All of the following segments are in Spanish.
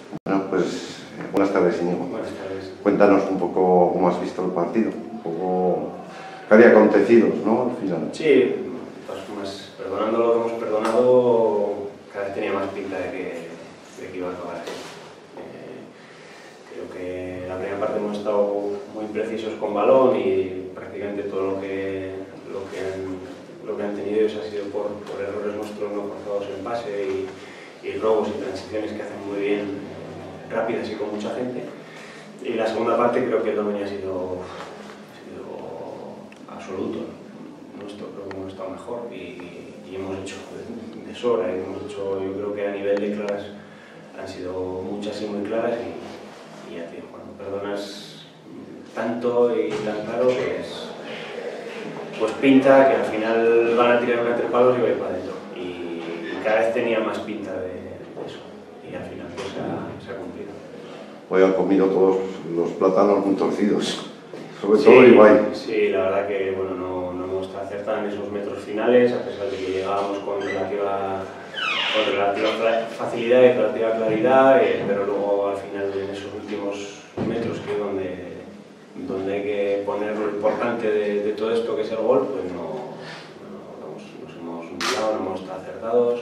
Bueno, pues buenas tardes, Íñigo. Buenas tardes. Cuéntanos un poco cómo has visto el partido, un poco qué había acontecido, ¿no? Al final. Sí, de todas formas, perdonando lo que hemos perdonado, cada vez tenía más pinta de que iba a acabar así. Creo que la primera parte hemos estado muy precisos con balón y prácticamente todo lo que han tenido ellos ha sido por errores nuestros no forzados en pase y robos y transiciones que hacen muy bien, rápidas y con mucha gente. Y la segunda parte creo que el dominio ha sido absoluto. Nuestro creo que hemos estado mejor y hemos hecho de sobra. Yo creo que a nivel de claras han sido muchas y muy claras y ya tío, cuando perdonas tanto y tan claro, pues pinta que al final van a tirar una entre palos y va a ir para adentro. Y cada vez tenía más pinta de eso. Y al final pues se ha cumplido. Hoy han comido todos los plátanos muy torcidos, sobre todo Ibai. Sí, la verdad que bueno, no hemos acertado en esos metros finales, a pesar de que llegábamos con relativa facilidad y relativa claridad, pero luego al final en esos últimos metros, que es donde hay que poner lo importante de todo esto que es el gol, pues nos hemos humillado, no hemos estado acertados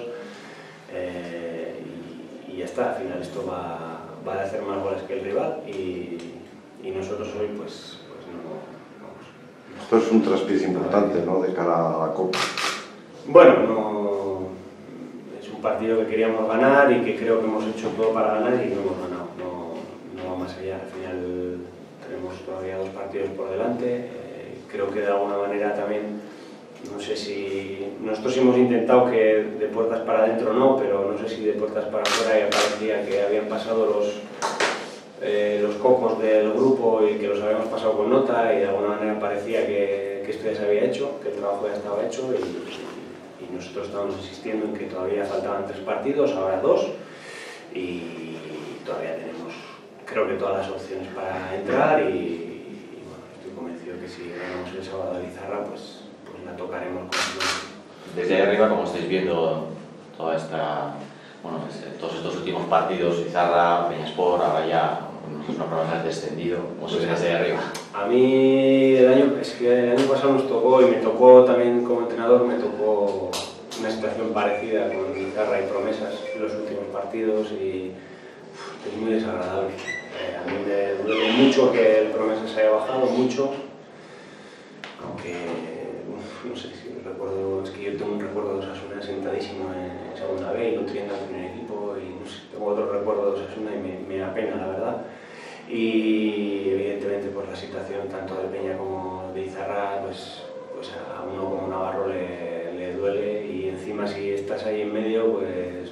y ya está. Al final esto va a hacer más goles que el rival y nosotros hoy pues no vamos. Esto es un traspiés importante, ¿no?, de cara a la Copa. Bueno, es un partido que queríamos ganar y que creo que hemos hecho todo para ganar y no hemos ganado, no va más allá. Al final tenemos todavía 2 partidos por delante, creo que de alguna manera también, no sé si nosotros hemos intentado que de puertas para adentro no, pero no sé si de puertas para afuera ya parecía que habían pasado los cocos del grupo y que los habíamos pasado con nota y de alguna manera parecía que esto ya se había hecho, que el trabajo ya estaba hecho y nosotros estábamos insistiendo en que todavía faltaban 3 partidos, ahora 2 y todavía tenemos, creo que todas las opciones para entrar y bueno, estoy convencido que si ganamos el sábado a Lizarra pues la tocaremos con... Desde ahí arriba, como estáis viendo todos estos últimos partidos, Lizarra, Peñaspor, ahora ya una prueba de descendido, ¿cómo se ve desde ahí arriba? A mí el año pasado nos tocó, y me tocó también como entrenador, me tocó una situación parecida con Lizarra y Promesas en los últimos partidos y es muy desagradable. A mí me duele mucho que el Promesas haya bajado, mucho, aunque no sé si recuerdo, es que yo tengo un recuerdo de Osasuna sentadísimo en segunda B y nutriendo al primer equipo y no sé, tengo otro recuerdo de Osasuna y me da pena, la verdad. Y evidentemente pues la situación tanto de Peña como de Lizarra pues a uno como Navarro le duele y encima si estás ahí en medio pues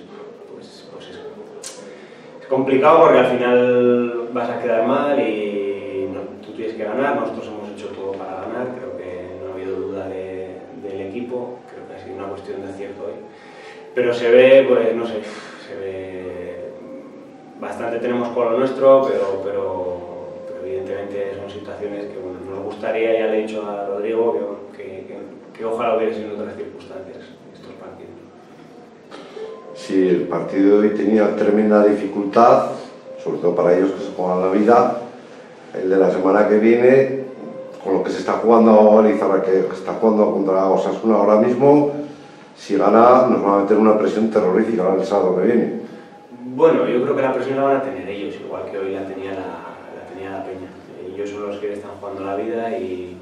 es complicado porque al final vas a quedar mal y tú tienes que ganar. Nosotros hemos hecho todo para ganar, creo que no ha habido duda del equipo, creo que ha sido una cuestión de acierto hoy, pero se ve, pues no sé, se ve bastante, tenemos con lo nuestro, pero evidentemente son situaciones que bueno, nos gustaría, ya le he dicho a Rodrigo que ojalá hubiera sido en otras circunstancias estos partidos. Sí, el partido de hoy tenía tremenda dificultad, sobre todo para ellos que se juegan la vida. El de la semana que viene, con lo que se está jugando ahora, Lizarra que está jugando contra Osasuna ahora mismo, si gana nos van a meter una presión terrorífica el sábado que viene. Bueno, yo creo que la presión la van a tener ellos, igual que hoy la tenía la Peña. Ellos son los que están jugando la vida y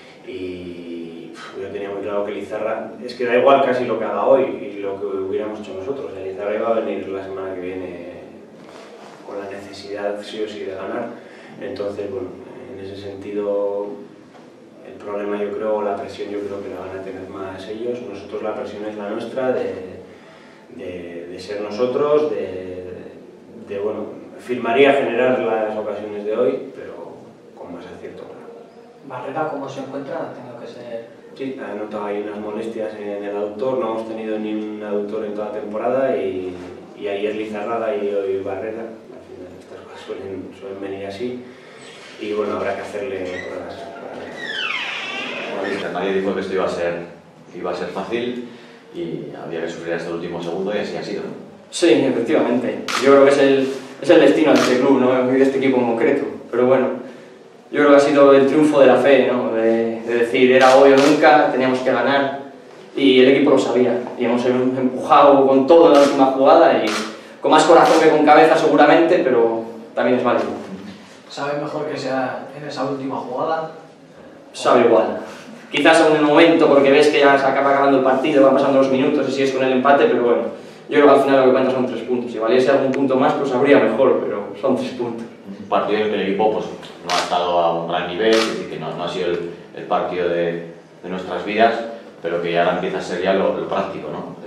yo tenía muy claro que Lizarra, es que da igual casi lo que haga hoy y lo que hubiéramos hecho nosotros. El Lizarra iba a venir la semana que viene con la necesidad sí o sí de ganar. Entonces, bueno, en ese sentido el problema yo creo, la presión yo creo que la van a tener más ellos. Nosotros la presión es la nuestra de ser nosotros, bueno, firmaría generar las ocasiones de hoy, pero con más acierto, claro. Barrera, ¿cómo se encuentra? Tengo que ser... Sí, ha notado ahí unas molestias en el aductor, no hemos tenido ni un aductor en toda la temporada y ayer Lizarraga y hoy Barrera, al final estas cosas suelen venir así y bueno, habrá que hacerle pruebas. Bueno, nadie dijo que esto iba a ser fácil y había que sufrir hasta el último segundo y así ha sido, ¿no? Sí, efectivamente. Yo creo que es es el destino de este club, ¿no? Y de este equipo en concreto. Pero bueno, yo creo que ha sido el triunfo de la fe, ¿no? De decir, era hoy o nunca, teníamos que ganar, y el equipo lo sabía, y hemos empujado con todo en la última jugada, y con más corazón que con cabeza seguramente, pero también es válido. ¿Sabe mejor que sea en esa última jugada? Sabe igual. Quizás en un momento, porque ves que ya se acaba acabando el partido, van pasando los minutos y sigues con el empate, pero bueno, yo creo que al final lo que cuenta son 3 puntos. Si valiese algún punto más, pues habría mejor, pero son 3 puntos. Un partido en el que el equipo pues, no ha estado a un gran nivel, es decir, que no ha sido el partido de nuestras vidas, pero que ya ahora empieza a ser ya lo práctico, ¿no?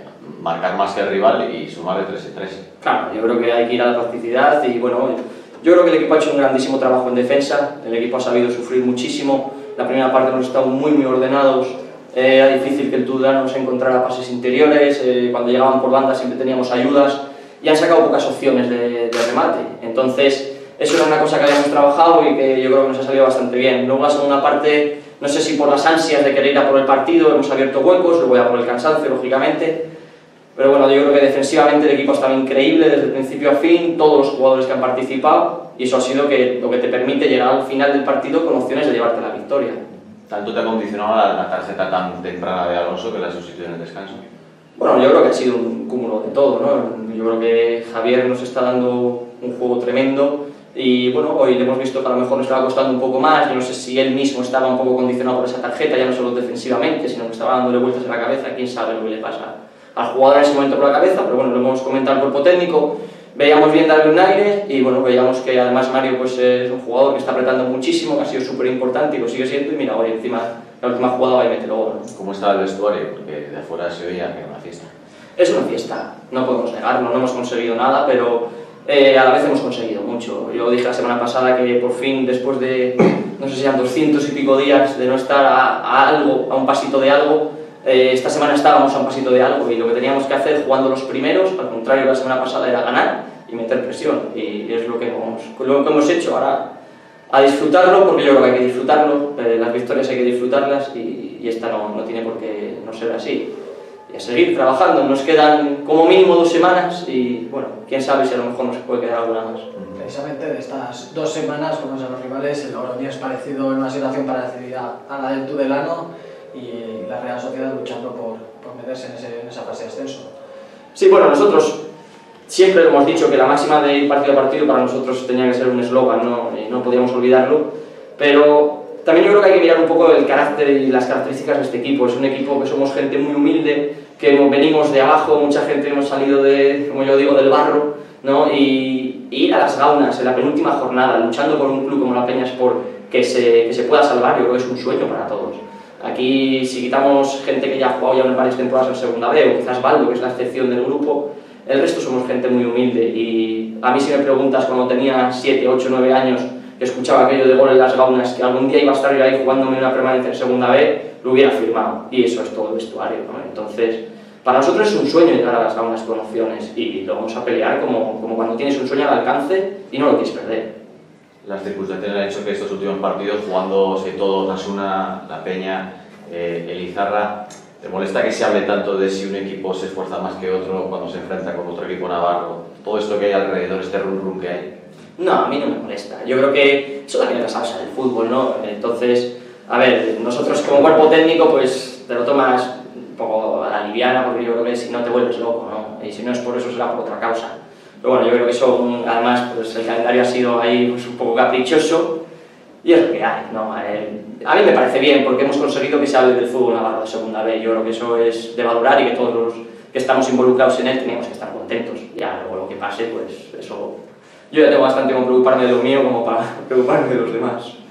Marcar más que el rival y sumar de 3 en 3. Claro, yo creo que hay que ir a la practicidad y bueno, yo creo que el equipo ha hecho un grandísimo trabajo en defensa, el equipo ha sabido sufrir muchísimo, la primera parte hemos estado muy ordenados, era difícil que el Tudela nos encontrara pases interiores, cuando llegaban por banda siempre teníamos ayudas y han sacado pocas opciones de remate, entonces eso era una cosa que habíamos trabajado y que yo creo que nos ha salido bastante bien. Luego la segunda parte, no sé si por las ansias de querer ir a por el partido, hemos abierto huecos, luego ya por el cansancio, lógicamente. Pero bueno, yo creo que defensivamente el equipo ha estado increíble desde el principio a fin, todos los jugadores que han participado, y eso ha sido lo que te permite llegar al final del partido con opciones de llevarte la victoria. ¿Tanto te ha condicionado la tarjeta tan temprana de Alonso que la sustituye en el descanso? Bueno, yo creo que ha sido un cúmulo de todo, ¿no? Yo creo que Javier nos está dando un juego tremendo y bueno, hoy le hemos visto que a lo mejor nos estaba costando un poco más, yo no sé si él mismo estaba un poco condicionado por esa tarjeta, ya no solo defensivamente, sino que estaba dándole vueltas en la cabeza, quién sabe lo que le pasa al jugador en ese momento por la cabeza, pero bueno, lo hemos comentado al cuerpo técnico, veíamos bien darle un aire y bueno, veíamos que además Mario pues, es un jugador que está apretando muchísimo, que ha sido súper importante y lo sigue siendo y mira, hoy encima la última jugada va y mete el gol, ¿no? ¿Cómo está el vestuario? Porque de afuera se oía que era una fiesta. Es una fiesta, no podemos negarlo, no hemos conseguido nada, pero a la vez hemos conseguido mucho. Yo dije la semana pasada que por fin, después de, no sé si eran 200 y pico días de no estar a un pasito de algo, esta semana estábamos a un pasito de algo y lo que teníamos que hacer jugando los primeros, al contrario de la semana pasada, era ganar y meter presión y es lo que hemos hecho. Ahora a disfrutarlo, porque yo creo que hay que disfrutarlo, las victorias hay que disfrutarlas y esta no tiene por qué no ser así. Y a seguir trabajando, nos quedan como mínimo 2 semanas y bueno, quién sabe si a lo mejor nos puede quedar alguna más. Precisamente de estas 2 semanas, como son los rivales, el Logroñés es parecido en una situación parecida a la del Tudelano y la Real Sociedad luchando por meterse en esa fase de ascenso. Sí, bueno, nosotros siempre hemos dicho que la máxima de ir partido a partido para nosotros tenía que ser un eslogan, ¿no? Y no podíamos olvidarlo, pero también yo creo que hay que mirar un poco el carácter y las características de este equipo. Es un equipo que somos gente muy humilde, que venimos de abajo, mucha gente hemos salido de, como yo digo, del barro, ¿no? Y ir a las gaunas en la penúltima jornada, luchando por un club como la Peñaspor que se pueda salvar, yo creo que es un sueño para todos. Aquí, si quitamos gente que ya ha jugado ya varias temporadas en Segunda B, o quizás Baldo, que es la excepción del grupo, el resto somos gente muy humilde. Y a mí si me preguntas, cuando tenía 7, 8, 9 años, que escuchaba aquello de gol en las gaunas, que algún día iba a estar yo ahí jugándome una permanencia en Segunda B, lo hubiera firmado. Y eso es todo el vestuario, ¿no? Entonces, para nosotros es un sueño llegar a las gaunas con opciones y lo vamos a pelear como cuando tienes un sueño al alcance y no lo quieres perder. Las circunstancias han hecho que estos últimos partidos, jugándose todo, Osasuna, La Peña, el Izarra, ¿te molesta que se hable tanto de si un equipo se esfuerza más que otro cuando se enfrenta con otro equipo navarro? Todo esto que hay alrededor, este rum que hay. No, a mí no me molesta. Yo creo que eso también es la salsa del fútbol, ¿no? Entonces, a ver, nosotros como cuerpo técnico, pues te lo tomas un poco a la liviana, porque yo creo que si no te vuelves loco, ¿no? Y si no es por eso, será por otra causa. Pero bueno, yo creo que eso, además, pues el calendario ha sido ahí pues, un poco caprichoso y es lo que hay, ¿no? A mí me parece bien, porque hemos conseguido que se hable del fútbol navarro de Segunda B. Yo creo que eso es de valorar y que todos los que estamos involucrados en él teníamos que estar contentos. Ya luego lo que pase, pues eso... Yo ya tengo bastante con preocuparme de lo mío como para preocuparme de los demás.